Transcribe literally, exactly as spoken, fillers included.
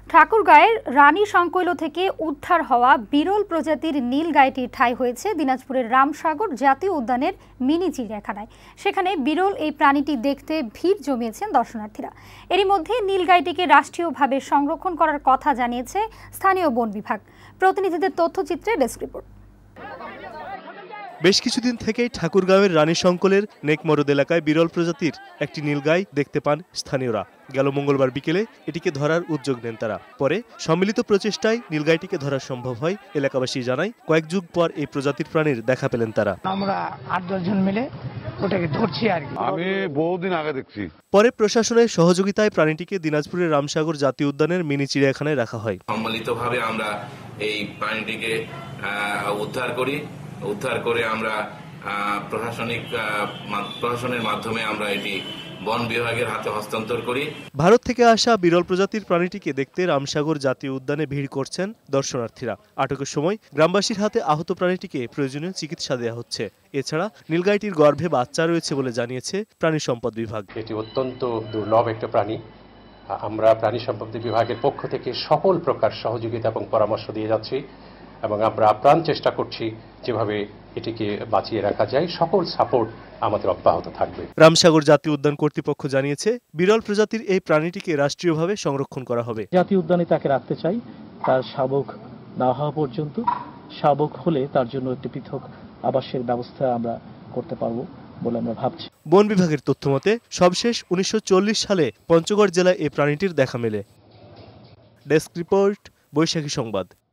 ঠাকুরগাঁয়ের রানী সংকৈল থেকে উদ্ধার হওয়া বিরল প্রজাতির নীলগাইটি ঠাঁই হয়েছে দিনাজপুরের রামসাগর জাতীয় উদ্যানের মিনি চিড়িয়াখানায়। সেখানে বিরল এই প্রাণীটি দেখতে ভিড় জমিয়েছেন দর্শনার্থীরা। এরই মধ্যে নীলগাইটিকে রাষ্ট্রীয়ভাবে সংরক্ষণ করার কথা জানিয়েছে স্থানীয় বন বিভাগ। প্রতিনিধিদের তথ্যচিত্রে ডেস্ক রিপোর্ট। বেশ কিছুদিন থেকেই ঠাকুরগাঁওয়ের রানী সংকলের নেকমরদ এলাকায় বিরল প্রজাতির একটি নীলগাই দেখতে পান স্থানীয়রা। গেল মঙ্গলবার বিকেলে এটিকে ধরার উদ্যোগ নেন তারা। পরে সম্মিলিত প্রচেষ্টায় নীলগাইটিকে ধরা সম্ভব হয়। এলাকাবাসী জানায়, কয়েক যুগ পর এই প্রজাতির প্রাণীর দেখা পেলেন তারা। আমরা আট দশ জন মিলে ওটাকে ধরছি আর কি। আমি বহুদিন আগে দেখছি। পরে প্রশাসনের সহযোগিতায় প্রাণীটিকে দিনাজপুরের রামসাগর জাতীয় উদ্যানের মিনি চিড়িয়াখানায় রাখা হয়। সম্মিলিতভাবে আমরা এই প্রাণীটিকে উদ্ধার করি। উদ্ধার করে আমরা প্রশাসনিক প্রশাসনের মাধ্যমে আমরা এটি বন বিভাগের হাতে হস্তান্তর করি। ভারত থেকে আসা বিরল প্রজাতির প্রাণীটিকে দেখতে রামসাগর জাতীয় উদ্যানে ভিড় করছেন দর্শনার্থীরা। আটকের সময় গ্রামবাসীর হাতে আহত প্রাণীটিকে প্রয়োজনীয় চিকিৎসা দেওয়া হচ্ছে। এছাড়া নীলগাইটির গর্ভে বাচ্চা রয়েছে বলে জানিয়েছে প্রাণী সম্পদ বিভাগ। এটি অত্যন্ত দুর্লভ একটা প্রাণী। আমরা প্রাণী সম্পদ বিভাগের পক্ষ থেকে সকল প্রকার সহযোগিতা এবং পরামর্শ দিয়ে যাচ্ছি এবং আমরা আপ্রাণ চেষ্টা করছি যেভাবে এটিকে বাঁচিয়ে রাখা যায়। সকল সাপোর্ট আমাদের অব্যাহত থাকবে। রামসাগর জাতীয় উদ্যান কর্তৃপক্ষ জানিয়েছে, বিরল প্রজাতির এই প্রাণীটিকে রাষ্ট্রীয়ভাবে সংরক্ষণ করা হবে। জাতীয় উদ্যানে তাকে রাখতে চাই, তার শাবক না হওয়া পর্যন্ত। শাবক হলে তার জন্য একটি পৃথক আবাসের ব্যবস্থা আমরা করতে পারবো বলে আমরা ভাবছি। বন বিভাগের তথ্যমতে সবশেষ উনিশশো চল্লিশ সালে পঞ্চগড় জেলায় এই প্রাণীটির দেখা মেলে। ডেস্ক রিপোর্ট, বৈশাখী সংবাদ।